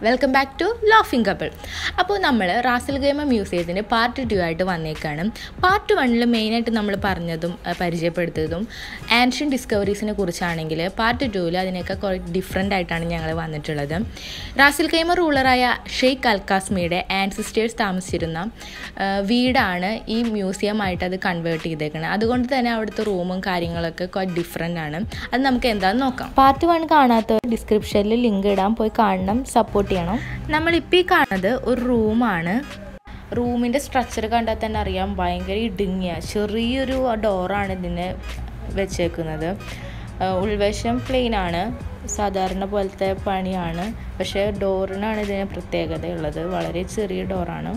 Welcome back to laughing couple. അപ്പോൾ നമ്മൾ Ras Al Khaimah മ്യൂസിയത്തിന് പാർട്ട് 2 ആയിട്ട് വന്നേക്കാണ്. പാർട്ട് 1 മെയിനായിട്ട് നമ്മൾ പറഞ്ഞതും പരിചയപ്പെടുത്തിയതും ആൻഷ്യൻ ഡിസ്കവറീസിനെ കുറിച്ചാണെങ്കിൽ പാർട്ട് 2 അതിനൊക്കെ കുറേ ഡിഫറെൻ്റ് ആയിട്ടാണ് ഞങ്ങൾ വന്നിട്ടുള്ളത്. റാസ് അൽ ഖൈമ റൂളറായ ഷെയ്ഖ് അൽ ഖാസിമിയുടെ ആൻസിസ്റ്റേഴ്സ് താമസിച്ചിരുന്ന വീടാണ് ഈ മ്യൂസിയമായിട്ട് അത് കൺവേർട്ട് ചെയ്തേക്കുന്നത്. അതുകൊണ്ട് തന്നെ അവിടുത്തെ റൂമും കാര്യങ്ങളൊക്കെ കുറച്ച് ഡിഫറെൻ്റ് ആണ്. അത് നമുക്ക് എന്താണെന്ന് നോക്കാം. പാർട്ട് 1 കാണാത്ത ഡിസ്ക്രിപ്ഷനിൽ ലിങ്ക് ഇടാൻ, പോയി കാണണം, സപ്പോർട്ട് ചെയ്യണം. നമ്മളിപ്പോൾ ഈ കാണുന്നത് ഒരു റൂമാണ്. റൂമിൻ്റെ സ്ട്രക്ചർ കണ്ടാൽ തന്നെ അറിയാം, ഭയങ്കര ഇടുങ്ങിയ ചെറിയൊരു ഡോറാണ് ഇതിന് വെച്ചേക്കുന്നത്. ഉൾവശം പ്ലെയിനാണ്, സാധാരണ പോലത്തെ പണിയാണ്. പക്ഷേ ഡോറിനാണ് ഇതിന് പ്രത്യേകതയുള്ളത്, വളരെ ചെറിയ ഡോറാണ്.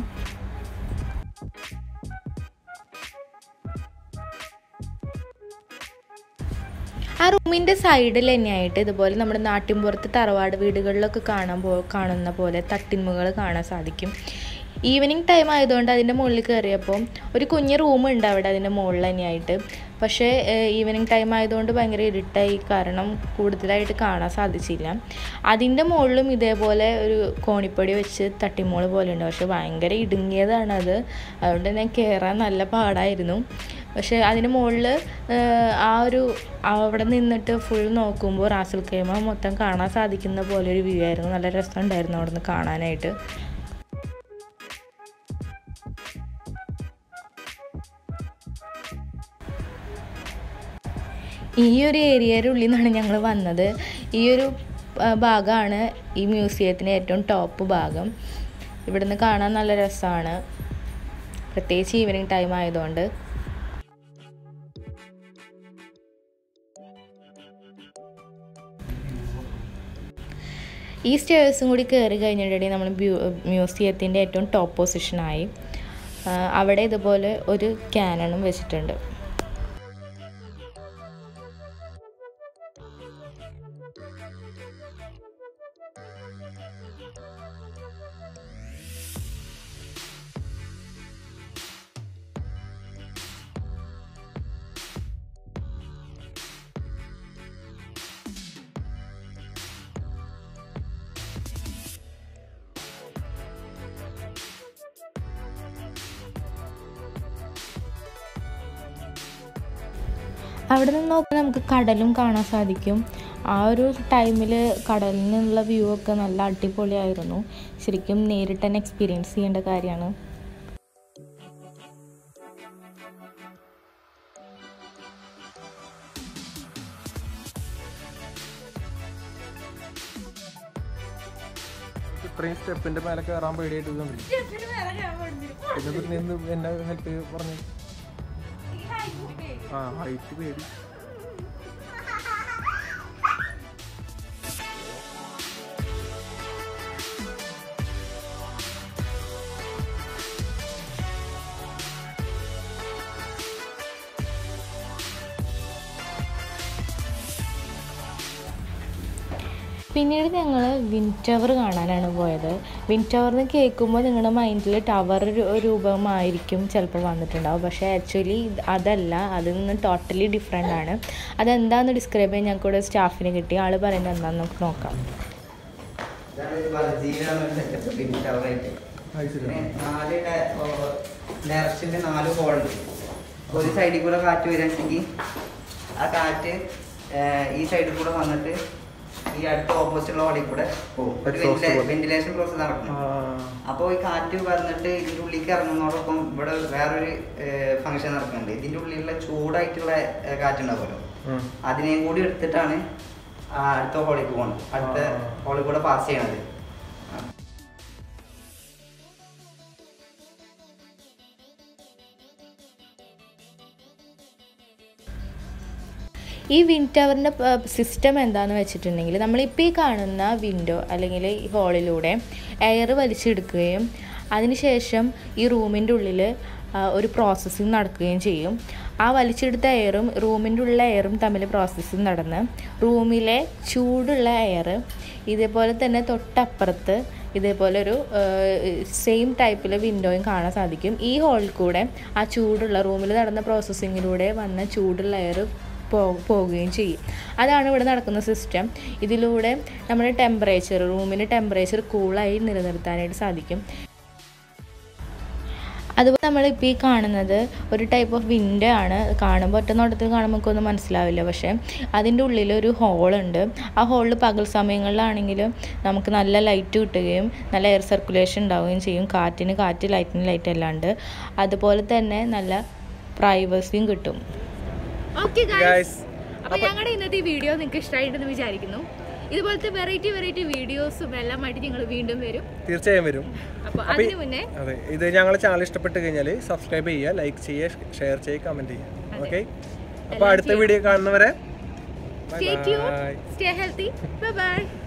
ആ റൂമിൻ്റെ സൈഡിൽ തന്നെയായിട്ട് ഇതുപോലെ നമ്മുടെ നാട്ടിൻപുറത്ത് തറവാട് വീടുകളിലൊക്കെ കാണുന്ന പോലെ തട്ടിന്മുകൾ കാണാൻ സാധിക്കും. ഈവനിങ് ടൈം ആയതുകൊണ്ട് അതിൻ്റെ മുകളിൽ കയറിയപ്പോൾ ഒരു കുഞ്ഞ് റൂമുണ്ട് അവിടെ അതിൻ്റെ മുകളിൽ തന്നെയായിട്ട്. പക്ഷേ ഈവനിങ് ടൈം ആയതുകൊണ്ട് ഭയങ്കര ഇരുട്ടായി, കാരണം കൂടുതലായിട്ട് കാണാൻ സാധിച്ചില്ല. അതിൻ്റെ മുകളിലും ഇതേപോലെ ഒരു കോണിപ്പടി വെച്ച് തട്ടിമോള് പോലെ ഉണ്ട്. പക്ഷേ ഭയങ്കര ഇടുങ്ങിയതാണത്, അതുകൊണ്ട് തന്നെ കയറാൻ നല്ല പാടായിരുന്നു. പക്ഷേ അതിന് മുകളിൽ അവിടെ നിന്നിട്ട് ഫുൾ നോക്കുമ്പോൾ റാസ് അൽ ഖൈമ മൊത്തം കാണാൻ സാധിക്കുന്ന പോലെ ഒരു വ്യൂ ആയിരുന്നു. നല്ല രസമുണ്ടായിരുന്നു അവിടെ നിന്ന് കാണാനായിട്ട്. ഈ ഒരു ഏരിയയുടെ ഉള്ളിൽ നിന്നാണ് ഞങ്ങൾ വന്നത്. ഈ ഒരു ഭാഗമാണ് ഈ മ്യൂസിയത്തിൻ്റെ ഏറ്റവും ടോപ്പ് ഭാഗം. ഇവിടുന്ന് കാണാൻ നല്ല രസമാണ്, പ്രത്യേകിച്ച് ഈവനിങ് ടൈം ആയതുകൊണ്ട്. ഈ സ്റ്റേഴ്സും കൂടി കയറി കഴിഞ്ഞിട്ടുണ്ടെങ്കിൽ നമ്മൾ മ്യൂസിയത്തിൻ്റെ ഏറ്റവും ടോപ്പ് പൊസിഷനായി. അവിടെ ഇതുപോലെ ഒരു ക്യാനണും വെച്ചിട്ടുണ്ട്. അവിടെ നിന്ന് നോക്കുമ്പോൾ നമുക്ക് കടലും കാണാൻ സാധിക്കും. ആ ഒരു ടൈമിൽ കടലിൽ നിന്നുള്ള വ്യൂ ഒക്കെ നല്ല അടിപൊളിയായിരുന്നു. ശരിക്കും നേരിട്ട് തന്നെ എക്സ്പീരിയൻസ് ചെയ്യേണ്ട കാര്യമാണ്. ഇത്രയും സ്റ്റെപ്പിന്റെ മേലെ കയറാൻ പേടിയായിട്ട് എന്നെ ഹെൽപ്പ് പറഞ്ഞു. ഹൈറ്റ് പേടി. പിന്നീട് ഞങ്ങൾ വിൻഡ് ടവർ കാണാനാണ് പോയത്. വിൻഡ് ടവറിന് കേൾക്കുമ്പോൾ നിങ്ങളുടെ മൈൻഡിൽ ടവർ രൂപമായിരിക്കും ചിലപ്പോൾ വന്നിട്ടുണ്ടാവും. പക്ഷേ ആക്ച്വലി അതല്ല, അതിൽ നിന്ന് ടോട്ടലി ഡിഫറെൻ്റ് ആണ്. അതെന്താണെന്ന് ഡിസ്ക്രൈബ് ചെയ്യാൻ ഞങ്ങൾക്ക് ഇവിടെ സ്റ്റാഫിനെ കിട്ടി. ആൾ പറയുന്നത് എന്താണെന്ന് നമുക്ക് നോക്കാം. ഡയറക്ഷൻ്റെ 4 ഹോളുണ്ട്. ഒരു സൈഡിൽ കൂടെ കാറ്റ് വരികയാണെങ്കിൽ ആ കാറ്റ് ഈ സൈഡിൽ കൂടെ വന്നിട്ട് ഈ അടുത്ത ഓപ്പോസിറ്റുള്ള ഹോളിൽ കൂടെ പോകും. ഒരു വെന്റിലേഷൻ പ്രോസസ് നടക്കും. അപ്പോൾ ഈ കാറ്റ് വന്നിട്ട് ഇതിൻ്റെ ഉള്ളിലേക്ക് ഇറങ്ങുന്നതോടൊപ്പം ഇവിടെ വേറൊരു ഫംഗ്ഷൻ നടക്കുന്നുണ്ട്. ഇതിൻ്റെ ഉള്ളിലുള്ള ചൂടായിട്ടുള്ള കാറ്റുണ്ടാവുമല്ലോ, അതിനെയും കൂടി എടുത്തിട്ടാണ് അടുത്ത ഹോളിൽ പോകുന്നത്, അടുത്ത ഹോളിൽ കൂടെ പാസ് ചെയ്യണത്. ഈ വിൻഡ് ടവറിൻ്റെ സിസ്റ്റം എന്താണെന്ന് വെച്ചിട്ടുണ്ടെങ്കിൽ, നമ്മളിപ്പോൾ ഈ കാണുന്ന വിൻഡോ അല്ലെങ്കിൽ ഈ ഹോളിലൂടെ എയർ വലിച്ചെടുക്കുകയും അതിനുശേഷം ഈ റൂമിൻ്റെ ഉള്ളിൽ ഒരു പ്രോസസ്സിങ് നടക്കുകയും ചെയ്യും. ആ വലിച്ചെടുത്ത എയറും റൂമിൻ്റെ ഉള്ള എയറും തമ്മിൽ പ്രോസസ്സിങ് നടന്ന് റൂമിലെ ചൂടുള്ള എയർ ഇതേപോലെ തന്നെ തൊട്ടപ്പുറത്ത് ഇതേപോലെ ഒരു സെയിം ടൈപ്പിൽ വിൻഡോയും കാണാൻ സാധിക്കും. ഈ ഹോളിൽ കൂടെ ആ ചൂടുള്ള റൂമിൽ നടന്ന പ്രോസസ്സിങ്ങിലൂടെ വന്ന ചൂടുള്ള എയർ പോവുകയും ചെയ്യും. അതാണ് ഇവിടെ നടക്കുന്ന സിസ്റ്റം. ഇതിലൂടെ നമ്മുടെ ടെമ്പറേച്ചർ, റൂമിൻ്റെ ടെമ്പറേച്ചർ കൂളായി നിലനിർത്താനായിട്ട് സാധിക്കും. അതുപോലെ നമ്മളിപ്പോൾ ഈ കാണുന്നത് ഒരു ടൈപ്പ് ഓഫ് വിൻഡോ ആണ്. കാണുമ്പോൾ ഒറ്റ നോട്ടത്തിൽ കാണുമ്പോൾ നമുക്കൊന്നും മനസ്സിലാവില്ല, പക്ഷേ അതിൻ്റെ ഉള്ളിലൊരു ഹോളുണ്ട്. ആ ഹോളിൽ പകൽ സമയങ്ങളിലാണെങ്കിൽ നമുക്ക് നല്ല ലൈറ്റ് കിട്ടുകയും നല്ല എയർ സർക്കുലേഷൻ ഉണ്ടാവുകയും ചെയ്യും. കാറ്റിന് കാറ്റ്, ലൈറ്റിന് ലൈറ്റ് എല്ലാം ഉണ്ട്. അതുപോലെ തന്നെ നല്ല പ്രൈവസിയും കിട്ടും. ഓക്കെ ഗൈസ്, അപ്പോൾ ഞങ്ങളുടെ ഇന്നത്തെ ഈ വീഡിയോ നിങ്ങൾക്ക് ഇഷ്ടമായിട്ടെന്ന് വിചാരിക്കുന്നു. ഇതുപോലത്തെ വെറൈറ്റി വീഡിയോസും എല്ലാമായിട്ട് ഞങ്ങൾ വീണ്ടും വരും. തീർച്ചയായും വരും. അപ്പോൾ അതിന് മുന്നേ ഇത് ഞങ്ങളുടെ ചാനൽ ഇഷ്ടപ്പെട്ട് കഴിഞ്ഞാൽ സബ്സ്ക്രൈബ് ചെയ്യുക, ലൈക്ക് ചെയ്യുക, ഷെയർ ചെയ്യുക, കമൻറ്റ് ചെയ്യുക. ഓക്കെ, അപ്പോൾ അടുത്ത വീഡിയോ കാണുന്നവരെ stay tuned, stay healthy, bye bye.